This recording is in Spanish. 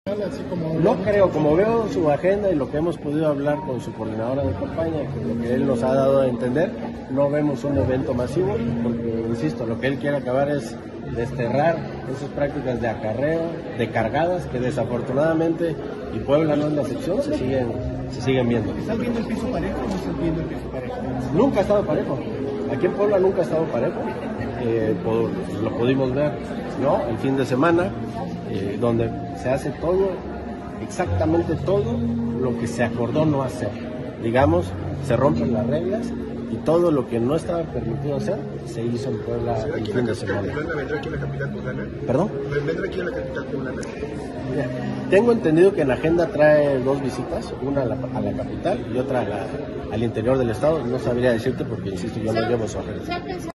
Así como No creo, como veo su agenda y lo que hemos podido hablar con su coordinadora de campaña, que lo que él nos ha dado a entender, no vemos un evento masivo, porque, insisto, lo que él quiere acabar es desterrar esas prácticas de acarreo, de cargadas, que desafortunadamente, y Puebla no es la excepción, se siguen viendo. ¿Estás viendo el piso parejo o no estás viendo el piso parejo? Nunca ha estado parejo. Aquí en Puebla nunca ha estado parejo. Lo pudimos ver, ¿no? El fin de semana, donde se hace todo, exactamente todo lo que se acordó no hacer. Digamos, se rompen las reglas y todo lo que no estaba permitido hacer se hizo en Puebla el fin de semana. ¿Vendrá aquí a la capital poblana? ¿Perdón? ¿Vendrá aquí a la capital poblana? Tengo entendido que en la agenda trae 2 visitas, una a la capital y otra al interior del estado. No sabría decirte porque, insisto, yo no llevo su agenda.